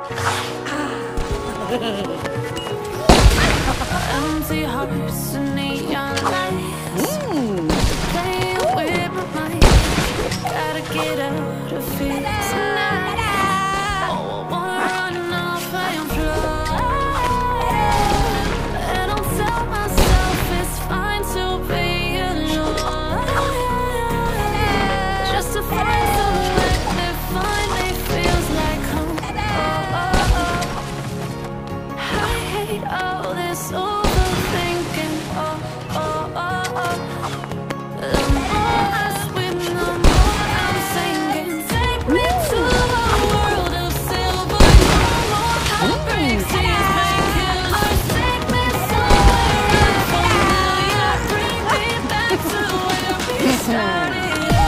Empty hearts and neon lights. Playing with my mind. Gotta get out of here tonight. Oh, I wanna run off and fly. And I'll tell myself it's fine to be alone. Just to find somewhere that finally feels like home. I hate all this overthinking. The more I swim, the more I'm sinking. Take me to a world of silver. No more heartbreaks, these painkillers. Take me somewhere unfamiliar. Bring me back to where we started.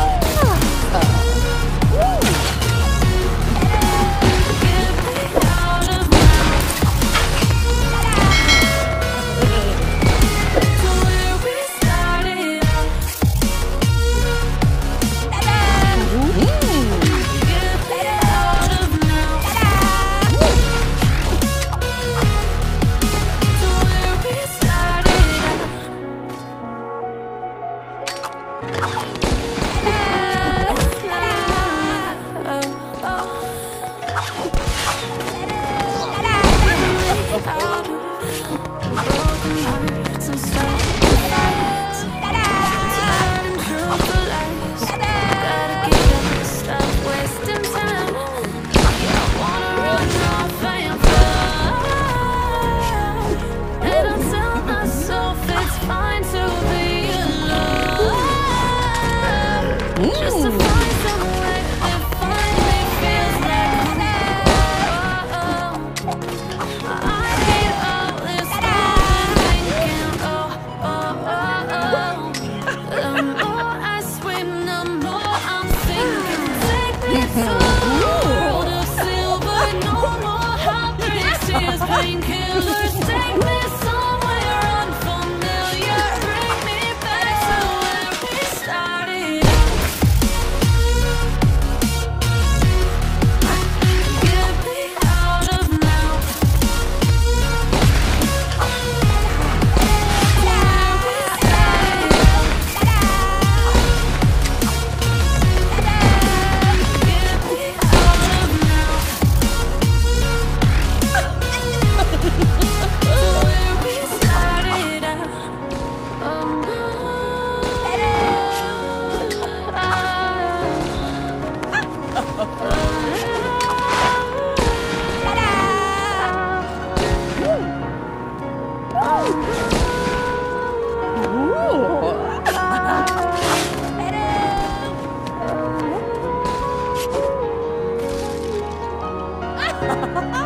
Just to find somewhere that finally feels like home. I hate all this overthinking. The more I swim, the more I'm sinking. Take me to a world of silver. No more heartbreaks, tears, painkillers. Take me somewhere unfamiliar. Bring me back to where we started. Ha ha ha!